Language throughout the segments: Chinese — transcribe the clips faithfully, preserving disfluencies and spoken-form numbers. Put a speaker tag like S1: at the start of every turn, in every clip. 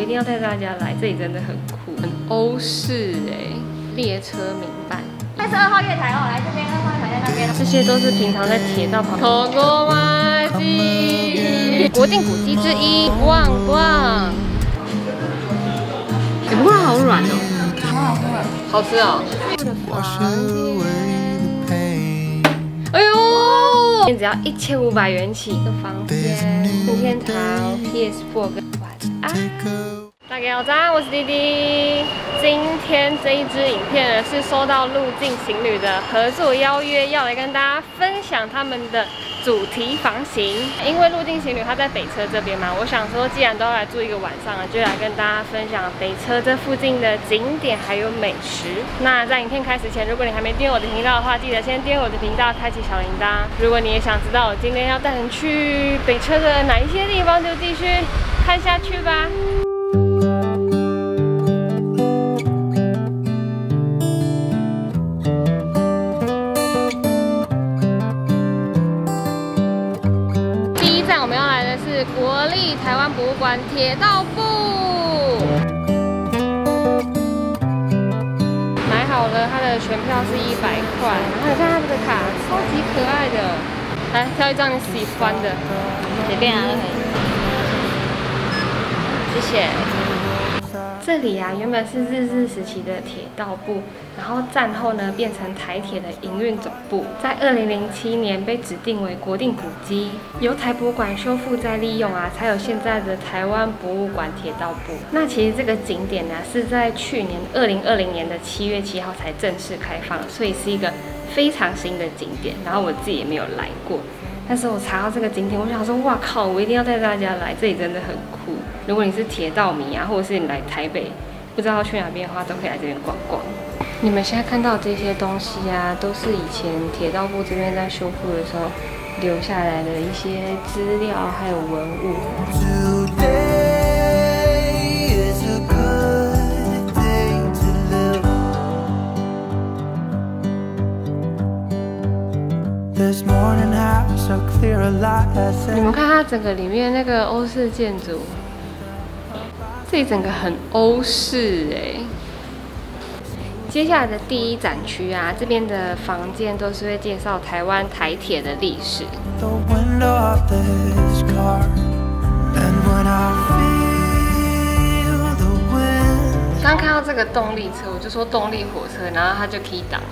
S1: 一定要带大家来，这里真的很酷，很欧式哎，列车民办。
S2: 这是二号月台哦，来这边，二号月台在那边。
S1: 这些都是平常在铁道旁。透过马迹，国定古迹之一，旺旺。哎，不过它好软哦，
S2: 好好喝，
S1: 好吃哦。哎呦，只要一千五百元起一个房间，任天堂 P S 四 跟晚安。大家好，我是弟弟。今天这一支影片呢，是收到入境情侣的合作邀约，要来跟大家分享他们的主题房型。因为入境情侣他在北车这边嘛，我想说，既然都要来住一个晚上了，就来跟大家分享北车这附近的景点还有美食。那在影片开始前，如果你还没订阅我的频道的话，记得先订阅我的频道，开启小铃铛。如果你也想知道我今天要带你去北车的哪一些地方，就继续看下去吧。国立台湾博物馆铁道部买好了，它的全票是一百块。然后你看它这个卡，超级可爱的。来挑一张你喜欢的，随便啊都可以。谢谢。这里啊，原本是日治时期的铁道部，然后战后呢变成台铁的营运总部，在二零零七年被指定为国定古迹，由台博馆修复再利用啊，才有现在的台湾博物馆铁道部。那其实这个景点呢、啊、是在去年二零二零年的七月七号才正式开放，所以是一个非常新的景点。然后我自己也没有来过。但是我查到这个景点，我想说，哇靠！我一定要带大家来，这里真的很酷。如果你是铁道迷啊，或者是你来台北不知道去哪边的话，都可以来这边逛逛。你们现在看到这些东西啊，都是以前铁道部这边在修复的时候留下来的一些资料还有文物。你们看它整个里面那个欧式建筑，这里整个很欧式哎。接下来的第一展区啊，这边的房间都是会介绍台湾台铁的历史。刚看到这个动力车，我就说动力火车，然后它就可以挡。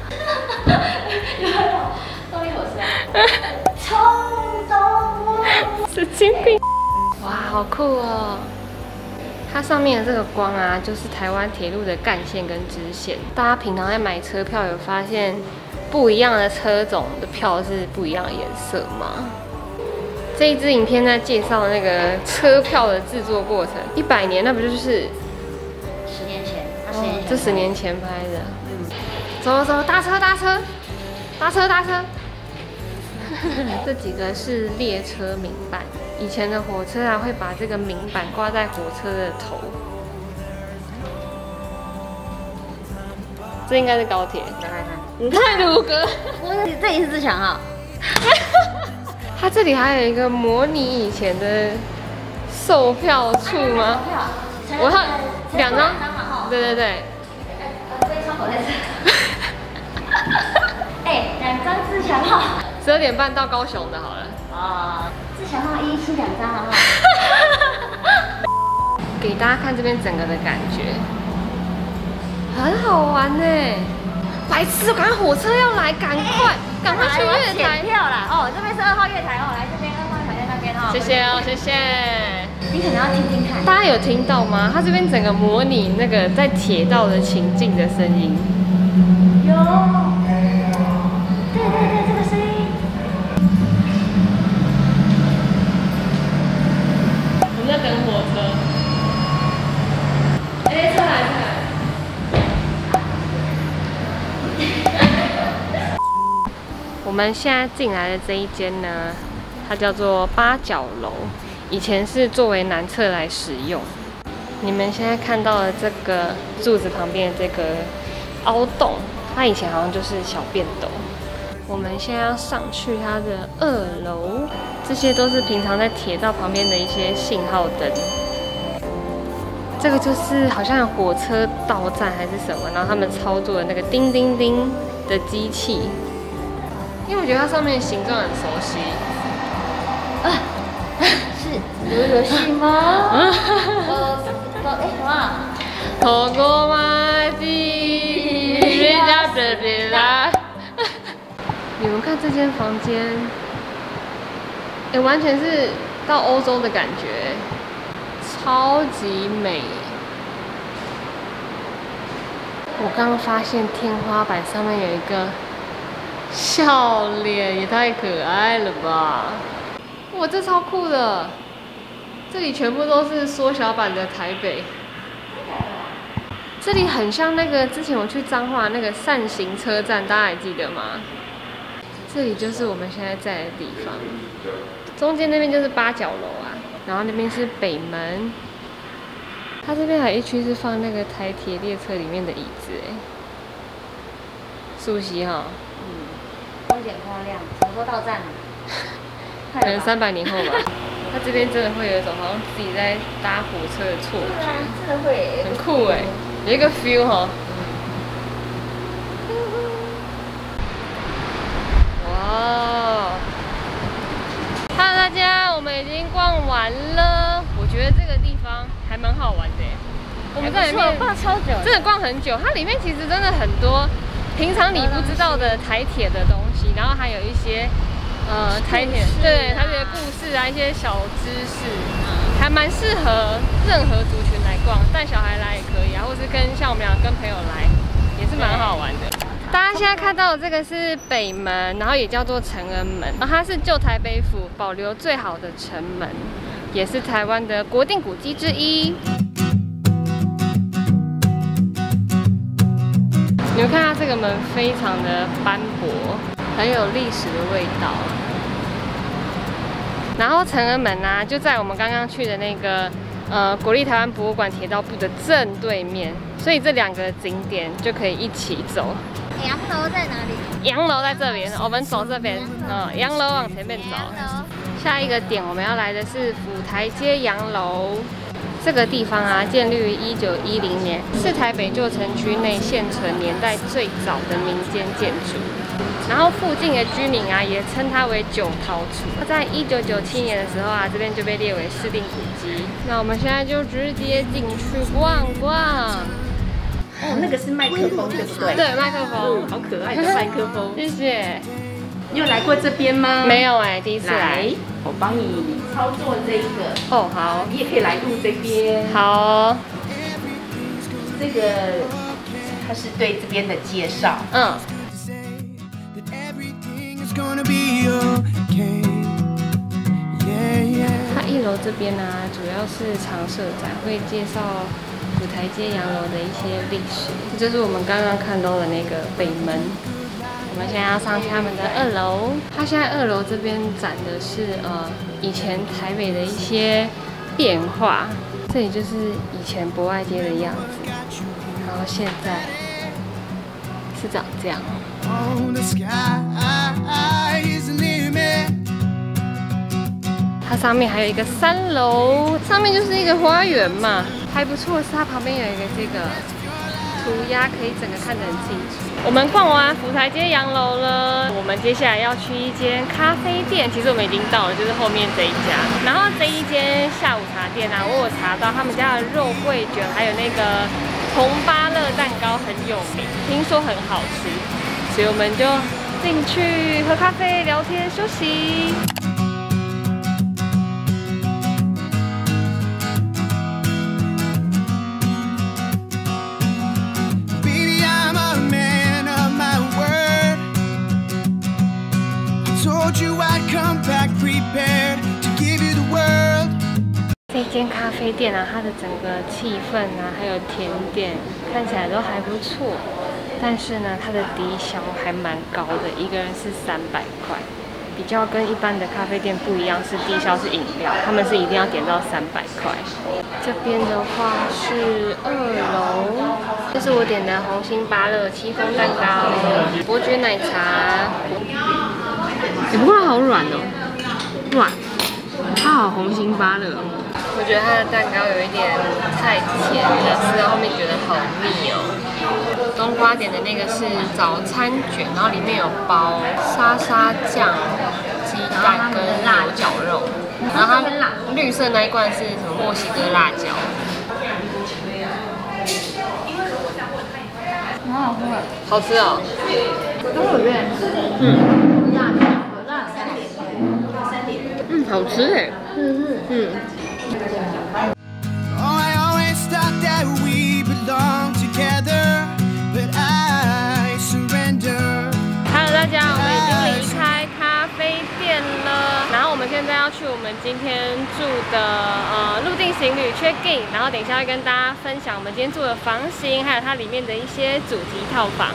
S1: 动力火车，冲动，神经病！哇，好酷哦！它上面的这个光啊，就是台湾铁路的干线跟支线。大家平常在买车票有发现不一样的车种的票是不一样的颜色吗？这一支影片在介绍那个车票的制作过程。一百年，那不就是
S2: 十年前？十年前，
S1: 这十年前拍的。嗯，走走，搭车搭车，搭车搭车。这几个是列车明板，以前的火车啊会把这个明板挂在火车的头。这应该是高铁。来来看，你看鲁格，
S2: 这里是自强号。
S1: 它这里还有一个模拟以前的售票处吗？我看两张，对对对。
S2: 这个窗口在这。哎，两张自强号。
S1: 十二点半到高雄的好了。
S2: 啊，自强号一期两张好不好？
S1: 给大家看这边整个的感觉，很好玩呢。白痴，赶快火车要来，赶快，赶快去月台。
S2: 票啦！哦，这边是二号月台哦，来这边二号月台在那边哦。
S1: 谢谢哦，谢谢。
S2: 你可能要听听看。
S1: 大家有听到吗？它这边整个模拟那个在铁道的情境的声音。
S2: 有。对对对，这个声音。
S1: 我们在等火车。哎，车来车来。我们现在进来的这一间呢，它叫做八角楼，以前是作为男厕来使用。你们现在看到的这个柱子旁边的这个凹洞，它以前好像就是小便斗。我们现在要上去它的二楼，这些都是平常在铁道旁边的一些信号灯。 这个就是好像火车到站还是什么，然后他们操作的那个叮叮叮的机器，因为我觉得它上面的形状很熟悉。
S2: 啊，是游游戏吗？呃呃，哎什么？
S1: 透过马迹，人家这边来。你们看这间房间，哎，完全是到欧洲的感觉，超级美。我刚刚发现天花板上面有一个笑脸，也太可爱了吧！哇，这超酷的！这里全部都是缩小版的台北。这里很像那个之前我去彰化那个扇形车站，大家还记得吗？这里就是我们现在在的地方，中间那边就是八角楼啊，然后那边是北门。它这边还有一区是放那个台铁列车里面的椅子，哎，熟悉哈。
S2: 嗯，光点光亮，什么时候到站？
S1: 可能三百年后吧。它这边真的会有一种好像自己在搭火车的错觉，
S2: 真的会，
S1: 很酷哎，有一个 feel 哈。哇 ！Hello 大家，我们已经逛完了。我觉得这个地方还蛮好玩的。我们在里面
S2: 逛超久，
S1: 真的逛很久。它里面其实真的很多平常你不知道的台铁的东西，然后还有一些呃台铁对台铁的故事啊，一些小知识，还蛮适合任何族群来逛，带小孩来也可以啊，或是跟像我们俩跟朋友来，也是蛮好玩的。大家现在看到的这个是北门，然后也叫做承恩门，然后它是旧台北府保留最好的城门，也是台湾的国定古迹之一。你们看它这个门非常的斑驳，很有历史的味道。然后承恩门啊，就在我们刚刚去的那个呃国立台湾博物馆铁道部的正对面，所以这两个景点就可以一起走。
S2: 洋楼在哪里？
S1: 洋楼在这边，我们走这边，嗯，洋楼往前面走。下一个点我们要来的是府台街洋楼。这个地方啊，建立于一九一零年，是台北旧城区内现存年代最早的民间建筑。然后附近的居民啊，也称它为九桃厝。在一九九七年的时候啊，这边就被列为市定古迹。那我们现在就直接进去逛逛。
S3: 哦，那个是麦克风，对不对？
S1: 对，麦克风，
S3: 好可爱的麦克风。
S1: 谢谢。
S3: 你有来过这边吗？
S1: 没有哎，第一次来。
S3: 我帮你操作这一个。
S1: 哦，好。
S3: 你也可以来录这边。
S1: 好哦。
S3: 这个它是对这边的介绍。
S1: 嗯。它一楼这边呢、啊，主要是常设展，会介绍府台街洋楼的一些历史。这就是我们刚刚看到的那个北门。我们现在要上去他们的二楼。它现在二楼这边展的是呃以前台北的一些变化。这里就是以前博爱街的样子，然后现在是长这样。它上面还有一个三楼，上面就是一个花园嘛，还不错。是它旁边有一个这个涂鸦，可以整个看得很清楚。我们逛完府台街洋楼了，我们接下来要去一间咖啡店。其实我们已经到了，就是后面这一家。然后这一间下午茶店啊，我有查到他们家的肉桂卷还有那个红芭乐蛋糕很有名，听说很好吃，所以我们就进去喝咖啡、聊天、休息。这间咖啡店啊，它的整个气氛啊，还有甜点看起来都还不错，但是呢，它的低消还蛮高的，一个人是三百块，比较跟一般的咖啡店不一样，是低消是饮料，他们是一定要点到三百块。这边的话是二楼，这是我点的红心芭乐戚风蛋糕、伯爵奶茶。
S3: 哎，不过它好软哦，软，它好红心芭乐。
S1: 我觉得它的蛋糕有一点太甜了，吃到后面觉得好腻哦。冬瓜点的那个是早餐卷，然后里面有包沙沙酱、鸡蛋跟牛绞肉，然后它绿色那一罐是什么墨西哥辣椒。
S2: 很好喝，
S1: 好吃哦。
S2: 都有认识。
S1: 嗯。
S2: 辣的，有辣三点，三点。
S1: 嗯，好吃哎。
S2: 是是。
S1: 嗯。Hello， 大家，我们已经离开咖啡店了。然后我们现在要去我们今天住的呃入境行旅 check in， 然后等一下会跟大家分享我们今天住的房型，还有它里面的一些主题套房。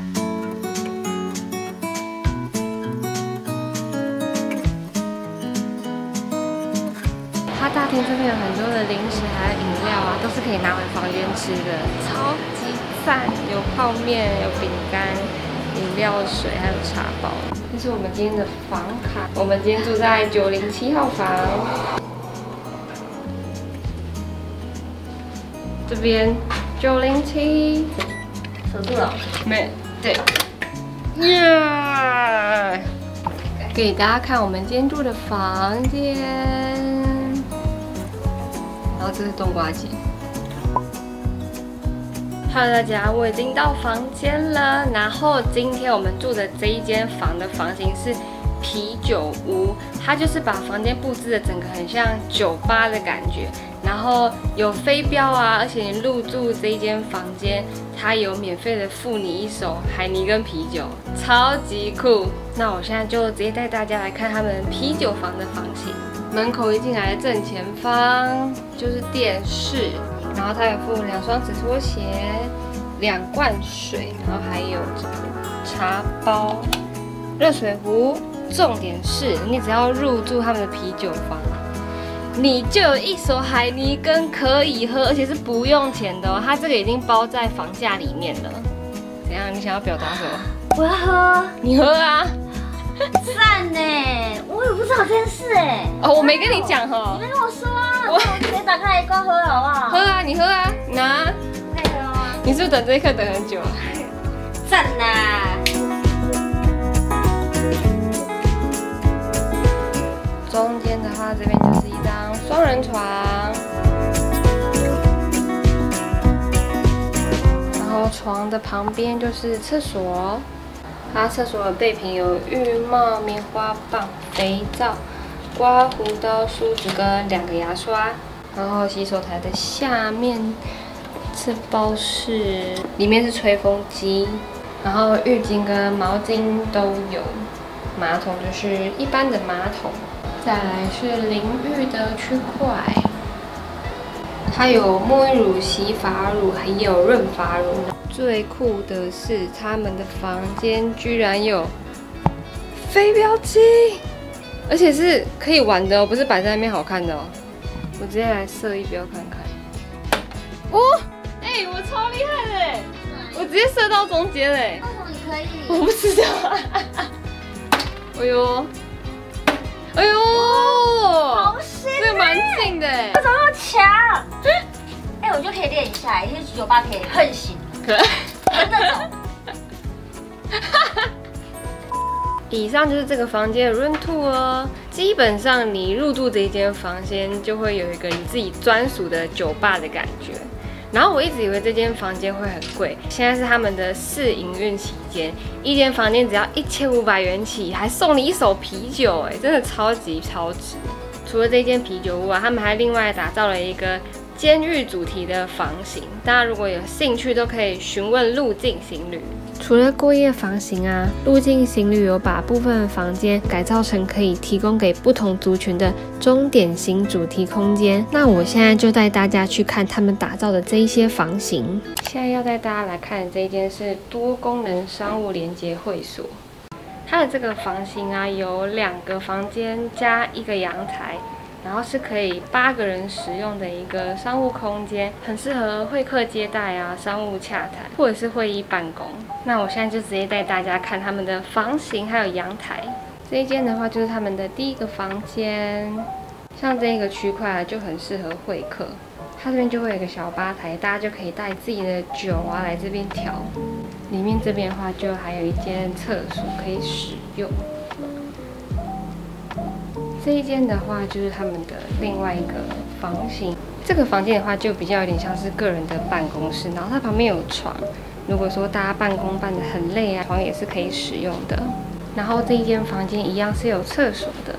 S1: 它大厅这边有很多的零食还有饮料啊，都是可以拿回房间吃的，超级赞！有泡面，有饼干。饮料水还有茶包，这是我们今天的房卡。我们今天住在九零七号房，这边九零七，
S2: 守住了。
S1: 没对，耶！给大家看我们今天住的房间，然后这是冬瓜姐。Hello， 大家，我已经到房间了。然后今天我们住的这一间房的房型是啤酒屋，它就是把房间布置的整个很像酒吧的感觉。然后有飞镖啊，而且你入住这一间房间，它有免费的付你一手海尼根啤酒，超级酷。那我现在就直接带大家来看他们啤酒房的房型。门口一进来的正前方就是电视。然后它有附两双纸拖鞋、两罐水，然后还有这个茶包、热水壶。重点是你只要入住他们的啤酒房，你就有一手海尼根可以喝，而且是不用钱的哦。它这个已经包在房价里面了。怎样？你想要表达什么？
S2: 我要喝。
S1: 你喝啊！
S2: 赞呢！我也不知道这件事哎。
S1: 哦，我没跟你讲哦。
S2: 你没跟我说啊！我直接打开一罐喝了好不好？
S1: 喝啊，你喝啊，拿。
S2: 可以喝吗？
S1: 你是不是等这一刻等很久了？
S2: 赞呐！
S1: 中间的话，这边就是一张双人床，然后床的旁边就是厕所。它厕所的备品有浴帽、棉花棒、肥皂、刮胡刀、梳子跟两个牙刷。然后洗手台的下面这包是，里面是吹风机，然后浴巾跟毛巾都有。马桶就是一般的马桶。再来是淋浴的区块，它有沐浴乳、洗发乳，还有润发乳。最酷的是，他们的房间居然有飞镖机，而且是可以玩的哦，不是摆在那边好看的哦。我直接来射一镖看看。哦，哎、欸，我超厉害的哎！我直接射到中间嘞。
S2: 为什么你可以？
S1: 我不知道。哎呦！哎呦，
S2: 好新！
S1: 这个蛮近的哎，
S2: 为什么那么强？哎，我就可以练一下，因为酒吧可以横行，
S1: 可
S2: 那种。
S1: 以上就是这个房间的 room tour 哦。基本上你入住这一间房间，就会有一个你自己专属的酒吧的感觉。然后我一直以为这间房间会很贵，现在是他们的试营运期间，一间房间只要一千五百元起，还送你一手啤酒，哎，真的超级超值。除了这间啤酒屋啊，他们还另外打造了一个监狱主题的房型，大家如果有兴趣，都可以询问入境行旅。除了过夜房型啊，入境行旅有把部分房间改造成可以提供给不同族群的钟点型主题空间。那我现在就带大家去看他们打造的这一些房型。现在要带大家来看的这一间是多功能商务连接会所。它的这个房型啊，有两个房间加一个阳台。然后是可以八个人使用的一个商务空间，很适合会客接待啊、商务洽谈或者是会议办公。那我现在就直接带大家看他们的房型还有阳台。这一间的话就是他们的第一个房间， 像这个区块就很适合会客，它这边就会有一个小吧台，大家就可以带自己的酒啊来这边调。里面这边的话，就还有一间厕所可以使用。这一间的话，就是他们的另外一个房型。这个房间的话，就比较有点像是个人的办公室，然后它旁边有床。如果说大家办公办得很累啊，床也是可以使用的。然后这一间房间一样是有厕所的。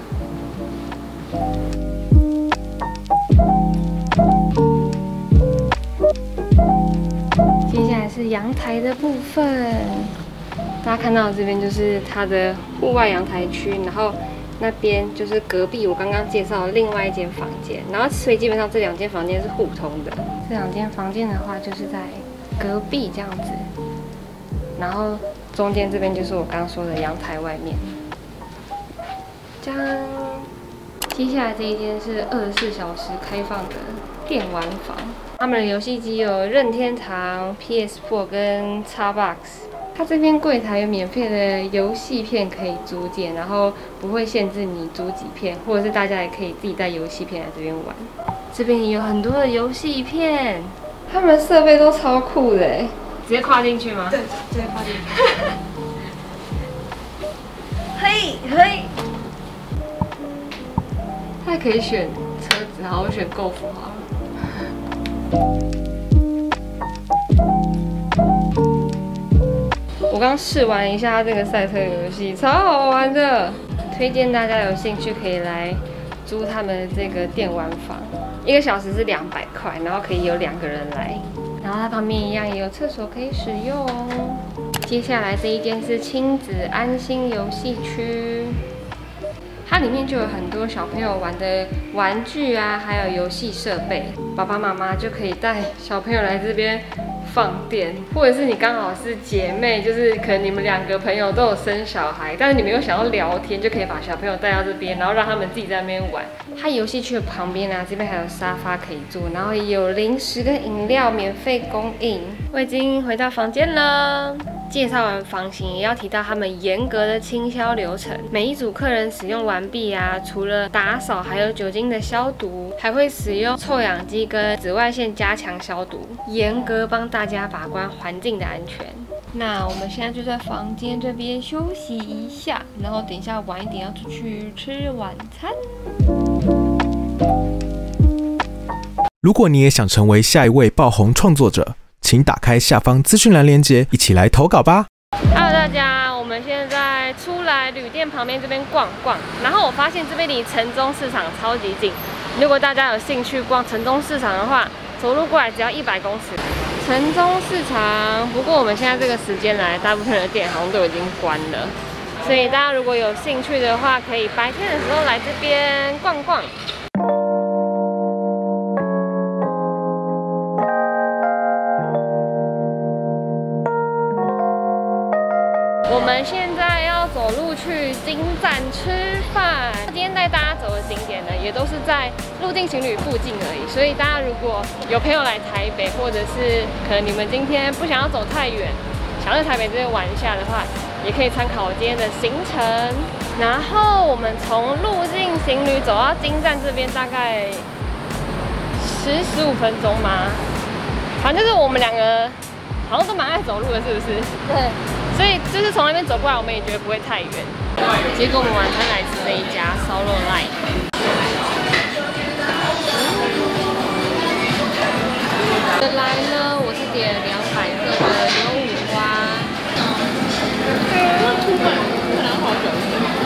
S1: 接下来是阳台的部分，大家看到这边就是它的户外阳台区，然后那边就是隔壁我刚刚介绍的另外一间房间，然后所以基本上这两间房间是互通的。这两间房间的话就是在隔壁这样子，然后中间这边就是我刚刚说的阳台外面。这样，接下来这一间是二十四小时开放的电玩房，他们的游戏机有任天堂、P S 四 跟 Xbox。它这边柜台有免费的游戏片可以租借，然后不会限制你租几片，或者是大家也可以自己带游戏片来这边玩。这边也有很多的游戏片，他们的设备都超酷的哎！直接跨进去吗？
S3: 对，直接跨进去。嘿，嘿。
S1: 它还可以选车子，好，我选 Golf 好了。我刚试玩一下它这个赛车游戏，超好玩的，推荐大家有兴趣可以来租他们这个电玩房，一个小时是两百块，然后可以有两个人来，然后它旁边一样也有厕所可以使用。接下来这一间是亲子安心游戏区，它里面就有很多小朋友玩的玩具啊，还有游戏设备，爸爸妈妈就可以带小朋友来这边放电，或者是你刚好是姐妹，就是可能你们两个朋友都有生小孩，但是你们又想要聊天，就可以把小朋友带到这边，然后让他们自己在那边玩。它游戏区的旁边啊，这边还有沙发可以坐，然后也有零食跟饮料免费供应。我已经回到房间了。介绍完房型，也要提到他们严格的清消流程。每一组客人使用完毕啊，除了打扫，还有酒精的消毒，还会使用臭氧机跟紫外线加强消毒，严格帮大家把关环境的安全。那我们现在就在房间这边休息一下，然后等一下晚一点要出去吃晚餐。
S4: 如果你也想成为下一位爆红创作者，请打开下方资讯栏链接，一起来投稿吧。
S1: Hello， 大家，我们现在出来旅店旁边这边逛逛，然后我发现这边离城中市场超级近。如果大家有兴趣逛城中市场的话，走路过来只要一百公尺。城中市场，不过我们现在这个时间来，大部分的店好像都已经关了，所以大家如果有兴趣的话，可以白天的时候来这边逛逛。我们现在要走路去金站吃饭。今天带大家走的景点呢，也都是在入境行旅附近而已。所以大家如果有朋友来台北，或者是可能你们今天不想要走太远，想在台北这边玩一下的话，也可以参考我今天的行程。然后我们从入境行旅走到金站这边大概十十五分钟吗？反正就是我们两个好像都蛮爱走路的，是不是？
S2: 对。
S1: 所以就是从那边走过来，我们也觉得不会太远。结果我们晚餐来吃这一家烧肉赖。原来呢，我是点两百克的牛五花。那出版可能好久。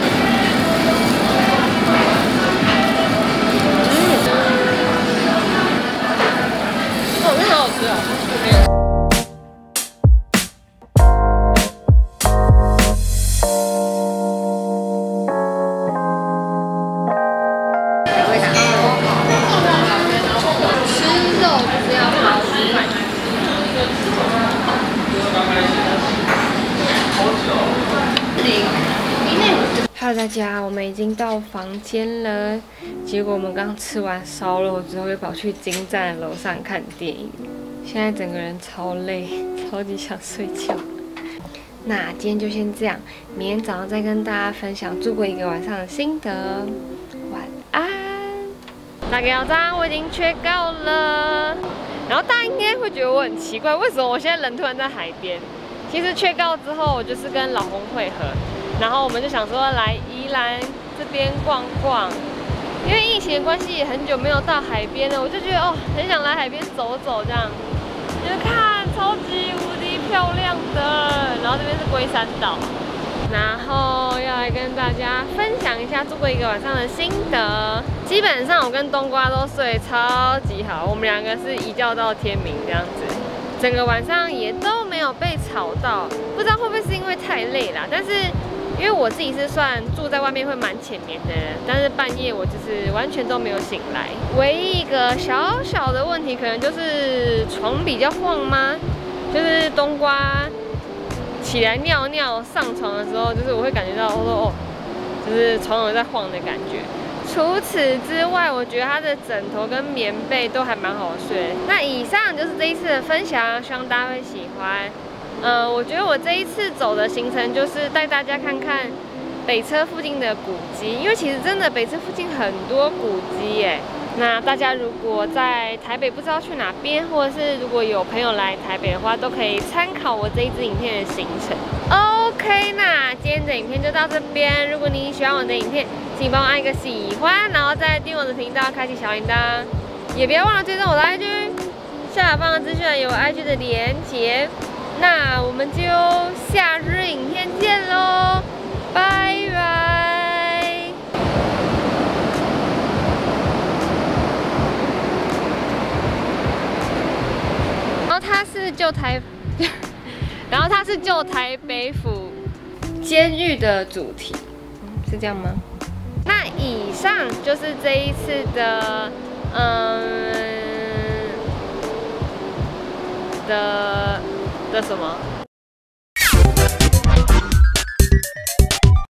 S1: 嗯，哦，这好好吃哦。Hello， 大家，我们已经到房间了。结果我们刚吃完烧肉之后，又跑去金站楼上看电影。现在整个人超累，超级想睡觉。那今天就先这样，明天早上再跟大家分享住过一个晚上的心得。晚安。 大家早，我已经缺稿了。然后大家应该会觉得我很奇怪，为什么我现在人突然在海边？其实缺稿之后，我就是跟老公会合，然后我们就想说来宜兰这边逛逛。因为疫情的关系，也很久没有到海边了，我就觉得哦，很想来海边走走，这样。就是看超级无敌漂亮的，然后这边是龟山岛。然后要来跟大家分享一下住过一个晚上的心得。基本上我跟冬瓜都睡超级好，我们两个是一觉到天明这样子，整个晚上也都没有被吵到。不知道会不会是因为太累啦，但是因为我自己是算住在外面会蛮浅眠的人，但是半夜我就是完全都没有醒来。唯一一个小小的问题可能就是床比较晃吗？就是冬瓜起来尿尿上床的时候，就是我会感觉到我说哦，就是床有在晃的感觉。除此之外，我觉得它的枕头跟棉被都还蛮好睡。那以上就是这一次的分享，希望大家会喜欢。呃，我觉得我这一次走的行程就是带大家看看北车附近的古迹，因为其实真的北车附近很多古迹耶。那大家如果在台北不知道去哪边，或者是如果有朋友来台北的话，都可以参考我这一支影片的行程。OK， 那今天的影片就到这边。如果你喜欢我的影片，请帮我按一个喜欢，然后再订阅我的频道，开启小铃铛，也不要忘了追踪我的 I G， 下方的资讯栏有我 I G 的连结。那我们就下支影片见喽，拜拜。然后它是旧台，然后它是旧台北府监狱的主题，是这样吗？那以上就是这一次的，嗯的。的什么？